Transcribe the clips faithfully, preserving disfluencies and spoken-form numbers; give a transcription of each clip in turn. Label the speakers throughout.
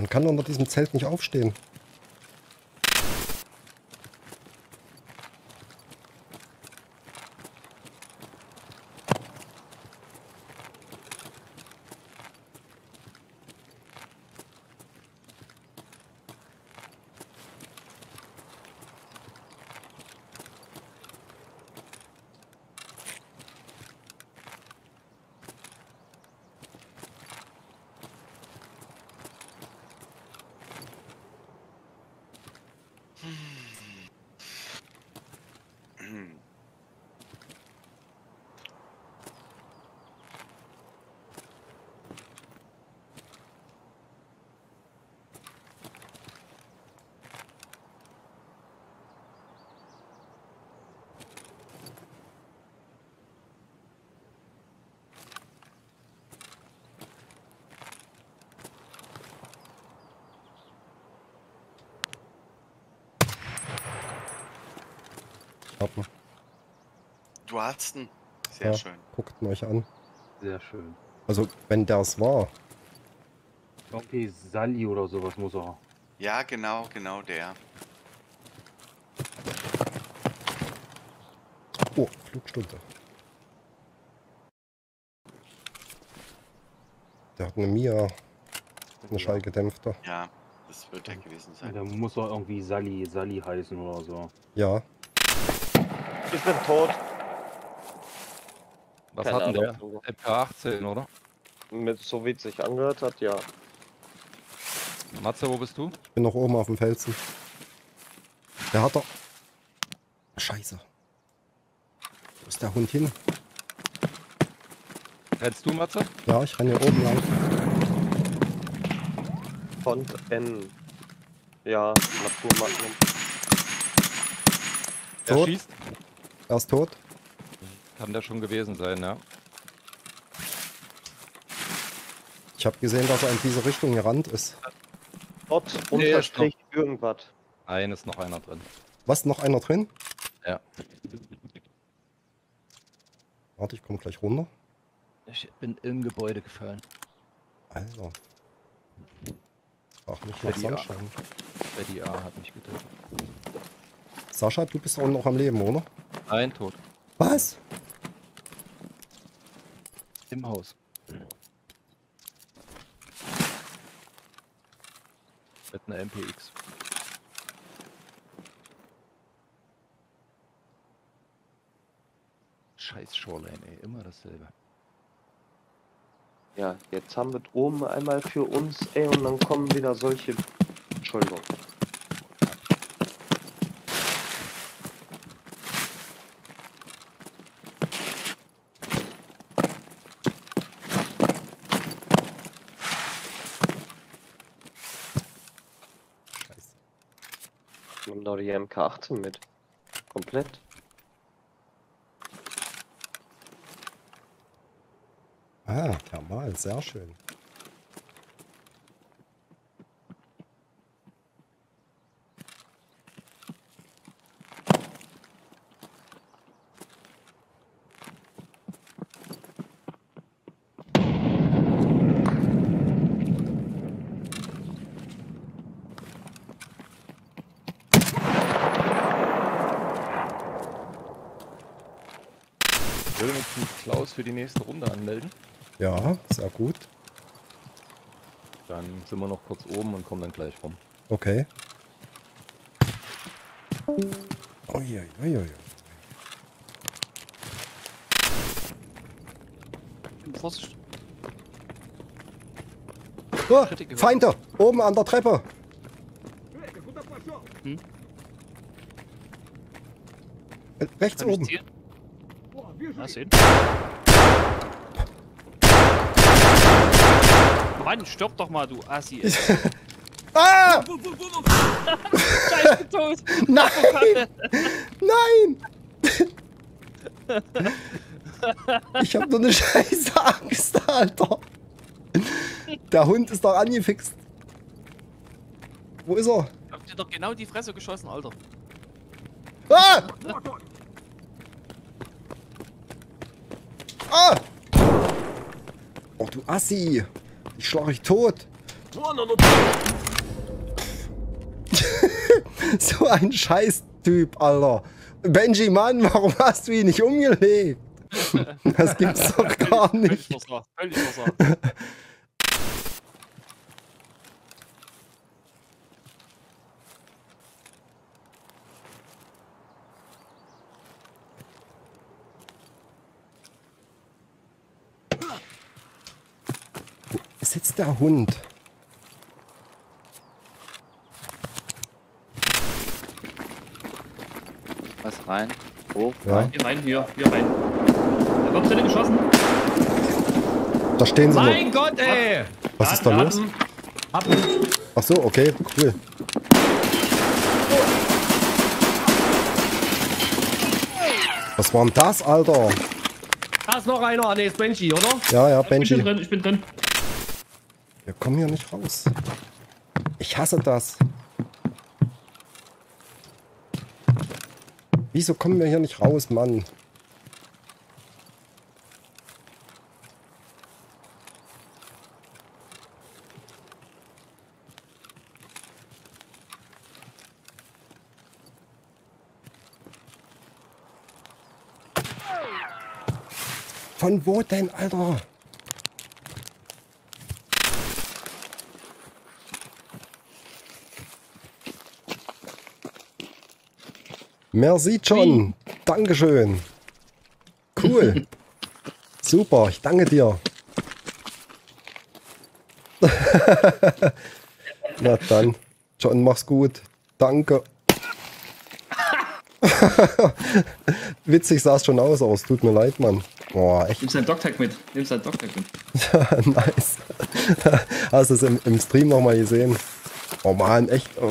Speaker 1: Man kann unter diesem Zelt nicht aufstehen. Haben.
Speaker 2: Du hast ihn. Sehr
Speaker 1: Ja,
Speaker 2: schön.
Speaker 1: guckt ihn euch an.
Speaker 3: Sehr schön.
Speaker 1: Also, wenn der es war.
Speaker 3: Irgendwie Sally oder sowas muss er.
Speaker 2: Ja, genau, genau der.
Speaker 1: Oh, Flugstunde. Der hat eine Mia, eine schallgedämpfte.
Speaker 2: Ja, das wird er gewesen
Speaker 3: Ja,
Speaker 2: sein.
Speaker 3: da muss er irgendwie Sally, Sally heißen oder so.
Speaker 1: Ja,
Speaker 4: Ich bin tot.
Speaker 5: Was
Speaker 4: Keine
Speaker 5: hat denn der?
Speaker 4: Ahnung.
Speaker 5: M K achtzehn, oder?
Speaker 4: Mit, so wie es sich angehört hat, ja.
Speaker 5: Matze, wo bist du?
Speaker 1: ich bin noch oben auf dem Felsen. Der hat doch... Scheiße. Wo ist der Hund hin?
Speaker 5: Rennst du, Matze?
Speaker 1: Ja, ich renne hier oben lang.
Speaker 4: Font N. Ja, Naturmagnum.
Speaker 5: Er
Speaker 1: Tot?
Speaker 5: schießt?
Speaker 1: Er ist tot.
Speaker 5: Kann der schon gewesen sein, ja.
Speaker 1: Ich habe gesehen, dass er in diese Richtung gerannt ist.
Speaker 4: Dort
Speaker 5: Nee,
Speaker 4: Unterstrich irgendwas.
Speaker 5: Ein ist noch einer drin.
Speaker 1: Was, noch einer drin?
Speaker 5: Ja.
Speaker 1: Warte, ich komme gleich runter.
Speaker 5: Ich bin im Gebäude gefallen.
Speaker 1: Alter. Ach, nicht
Speaker 5: Für
Speaker 1: nach
Speaker 5: die
Speaker 1: Sonnenschein.
Speaker 5: Betty A hat mich getötet.
Speaker 1: Sascha, du bist auch noch am Leben, oder?
Speaker 5: Ein tot.
Speaker 1: Was?
Speaker 5: Im Haus. Mit einer M P X. Scheiß Shoreline, ey. Immer dasselbe.
Speaker 4: Ja, jetzt haben wir oben einmal für uns, ey, und dann kommen wieder solche. Entschuldigung.
Speaker 1: Scheiße.
Speaker 4: Nimm doch die M K achtzehn mit. Komplett.
Speaker 1: Ah, thermal, sehr schön.
Speaker 5: Ich würde mich mit Klaus für die nächste Runde anmelden.
Speaker 1: Ja, sehr gut.
Speaker 5: Dann sind wir noch kurz oben und kommen dann gleich rum.
Speaker 1: Okay. Uiuiui.
Speaker 6: Vorsicht.
Speaker 1: Oh,
Speaker 6: Schritte gehört.
Speaker 1: Feinde! Oben an der Treppe!
Speaker 6: Hm?
Speaker 1: Äh, Rechts
Speaker 6: Kann ich
Speaker 1: oben.
Speaker 6: zielen? Na, sehen. Mann, stirb doch mal, du Assi. ey.
Speaker 1: Ah!
Speaker 6: Scheiße, tot.
Speaker 1: Nein! Nein! Ich hab nur eine scheiße Angst, Alter. Der Hund ist doch angefixt. Wo ist er?
Speaker 6: Ich hab dir doch genau die Fresse geschossen, Alter.
Speaker 1: Ah! Ah! Oh, du Assi! Ich schlag dich tot! So ein Scheiß-Typ, Alter. Benji, Mann, warum hast du ihn nicht umgelegt? Das gibt's doch gar
Speaker 6: Völlig
Speaker 1: nicht.
Speaker 6: versagt, völlig versagt.
Speaker 1: Ist jetzt der Hund?
Speaker 7: Was rein? Hoch?
Speaker 1: Ja.
Speaker 6: Hier rein, hier, hier rein. Da wird drinnen geschossen.
Speaker 1: Da stehen sie
Speaker 8: Mein
Speaker 1: noch.
Speaker 8: Gott, ey!
Speaker 1: Was ist da los?
Speaker 8: Ab.
Speaker 1: Ach so, okay, cool. Was war denn das, Alter?
Speaker 8: Da ist noch einer. Ne, ist Benji, oder?
Speaker 1: Ja, ja,
Speaker 6: Ich bin
Speaker 1: Benji.
Speaker 6: drin, ich bin drin.
Speaker 1: Wir kommen hier nicht raus. Ich hasse das. Wieso kommen wir hier nicht raus, Mann? Von wo denn, Alter? Merci, John. Dankeschön. Cool. Super, ich danke dir. Na dann. John, mach's gut. Danke. Witzig sah es schon aus, aber es tut mir leid, Mann. Boah, echt.
Speaker 6: Nimm sein Dogtag mit. Nimm sein Dogtag mit.
Speaker 1: Nice. Hast du es im, im Stream nochmal gesehen? Oh Mann, echt. Oh.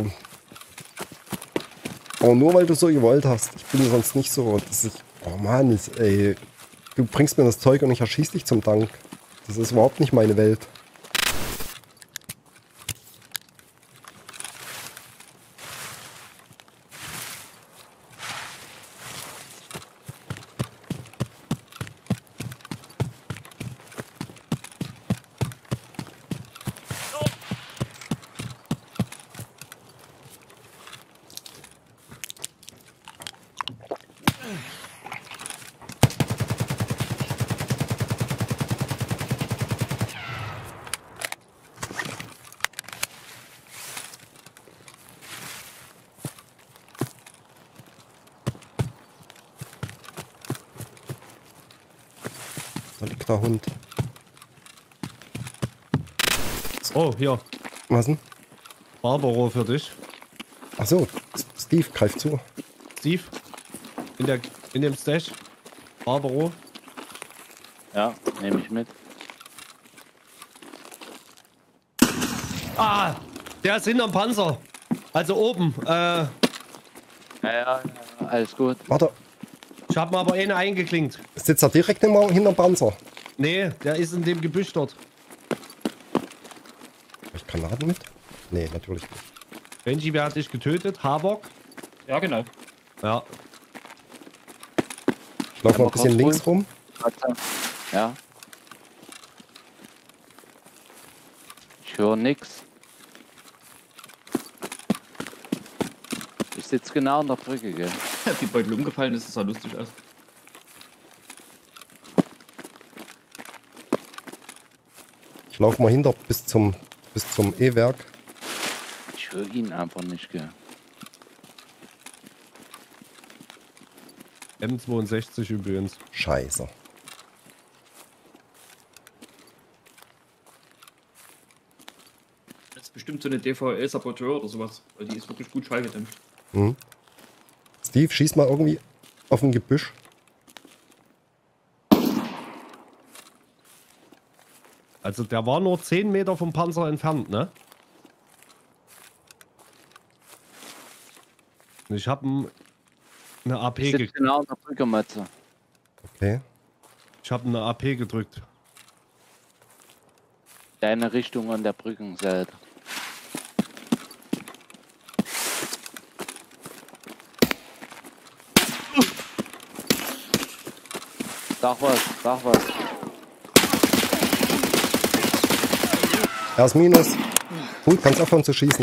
Speaker 1: Aber nur weil du so gewollt hast. Ich bin sonst nicht so. Das ist, oh Mann, ist, ey. Du bringst mir das Zeug und ich erschieß dich zum Dank. Das ist überhaupt nicht meine Welt. Da liegt der Hund.
Speaker 8: Oh, hier.
Speaker 1: Was denn?
Speaker 8: Barbaro für dich.
Speaker 1: Achso, Steve greift zu.
Speaker 8: Steve. In, der, in dem Stash. Barbaro.
Speaker 7: Ja, nehme ich mit.
Speaker 8: Ah! Der ist hinterm Panzer. Also oben. Äh,
Speaker 7: Ja, ja, ja, alles gut.
Speaker 1: Warte,
Speaker 8: ich hab mal aber eine eingeklinkt.
Speaker 1: sitzt er direkt immer hinterm Panzer?
Speaker 8: Nee, der ist in dem Gebüsch dort.
Speaker 1: Hab ich Granaten mit? Nee, natürlich nicht.
Speaker 8: Benji, wer hat dich getötet? Havok?
Speaker 6: Ja, genau.
Speaker 8: Ja.
Speaker 1: Ich laufe
Speaker 7: Ja,
Speaker 1: mal ein bisschen
Speaker 7: kurz
Speaker 1: links rum.
Speaker 7: Warte. Ja. Ich höre nix. Ich sitze genau an der Brücke, gell?
Speaker 6: Die Beutel umgefallen ist, das sah lustig aus.
Speaker 1: Ich laufe mal hinter bis zum bis zum E-Werk.
Speaker 7: Ich höre ihn einfach nicht, gell?
Speaker 8: M zweiundsechzig übrigens.
Speaker 1: Scheiße.
Speaker 6: Das ist bestimmt so eine D V L-Saboteur oder sowas, weil die ist wirklich gut schallgedämpft.
Speaker 1: Mhm. Steve, schieß mal irgendwie auf ein Gebüsch.
Speaker 8: Also der war nur zehn Meter vom Panzer entfernt, ne? Ich habe eine A P
Speaker 7: Ich sitze
Speaker 8: ge
Speaker 7: genau an der Brücke, Matze.
Speaker 1: Okay.
Speaker 8: ich habe eine A P gedrückt.
Speaker 7: Deine Richtung an der Brückenseite. Sag was, sag was.
Speaker 1: Er ist Minus. Gut, kannst aufhören zu schießen.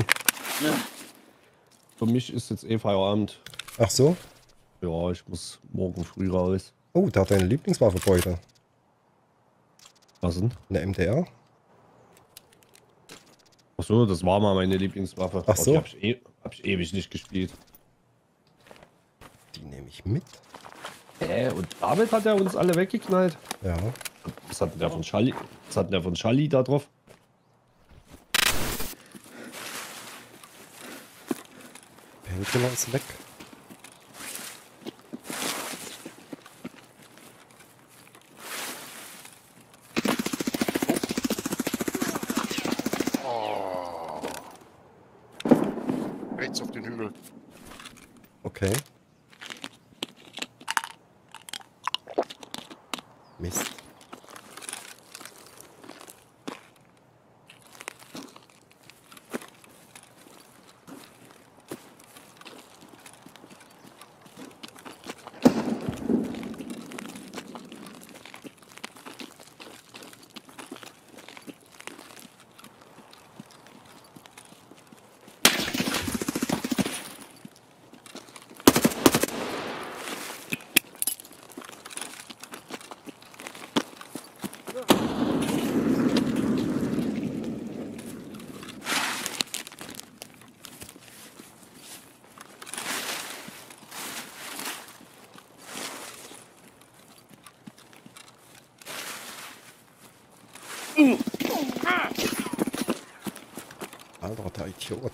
Speaker 8: Für mich ist jetzt eh Feierabend.
Speaker 1: Ach so.
Speaker 8: Ja, ich muss morgen früh raus.
Speaker 1: Oh, der hat deine Lieblingswaffe Beute.
Speaker 8: Was denn?
Speaker 1: Eine M D R?
Speaker 8: Ach so, das war mal meine Lieblingswaffe.
Speaker 1: Ach so.
Speaker 8: Die hab ich, eh, hab ich ewig nicht gespielt.
Speaker 1: Die nehme ich mit.
Speaker 8: Hä? Und damit hat er uns alle weggeknallt.
Speaker 1: Ja.
Speaker 8: Was hat denn der von Schalli? Was hat denn der von Schalli da drauf?
Speaker 1: Painkiller ist weg.
Speaker 9: Oh. Rechts auf den Hügel.
Speaker 1: Okay. Mist. Alter, der Idiot.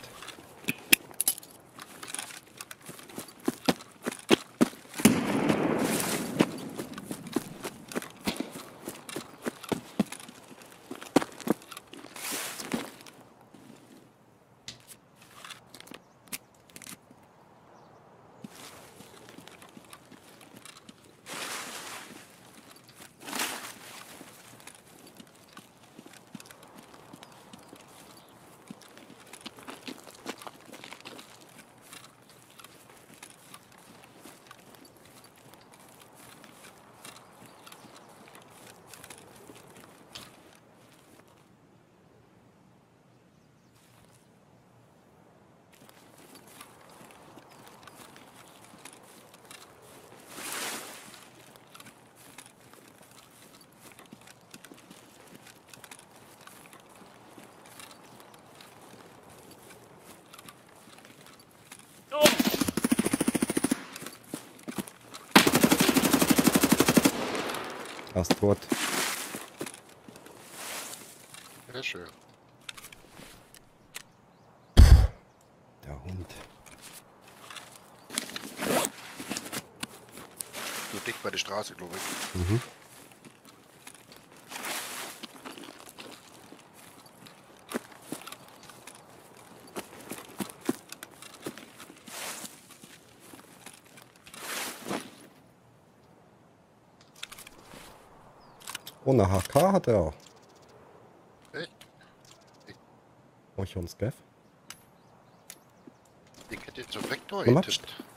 Speaker 1: Er ist tot.
Speaker 9: Sehr schön.
Speaker 1: Der Hund.
Speaker 9: So dick bei der Straße, glaube ich.
Speaker 1: Mhm. Oh, eine H K hat er.
Speaker 9: Echt?
Speaker 1: Oh, ich höre einen Scaff.
Speaker 9: Ich hätte jetzt so Vektor
Speaker 1: Gematscht.
Speaker 9: hinten.